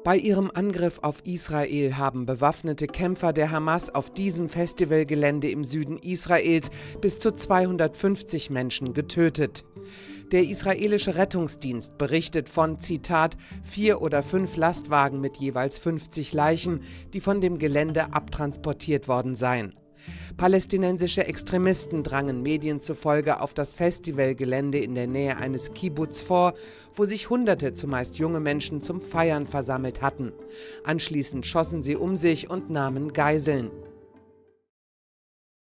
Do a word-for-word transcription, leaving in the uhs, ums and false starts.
Bei ihrem Angriff auf Israel haben bewaffnete Kämpfer der Hamas auf diesem Festivalgelände im Süden Israels bis zu zweihundertfünfzig Menschen getötet. Der israelische Rettungsdienst berichtet von, Zitat, vier oder fünf Lastwagen mit jeweils fünfzig Leichen, die von dem Gelände abtransportiert worden seien. Palästinensische Extremisten drangen Medien zufolge auf das Festivalgelände in der Nähe eines Kibbuz vor, wo sich Hunderte, zumeist junge Menschen, zum Feiern versammelt hatten. Anschließend schossen sie um sich und nahmen Geiseln.